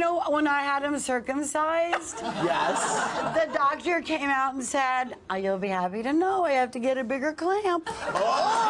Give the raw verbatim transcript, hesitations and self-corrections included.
know, when I had him circumcised, Yes. the doctor came out and said, oh, you'll be happy to know I have to get a bigger clamp. Oh!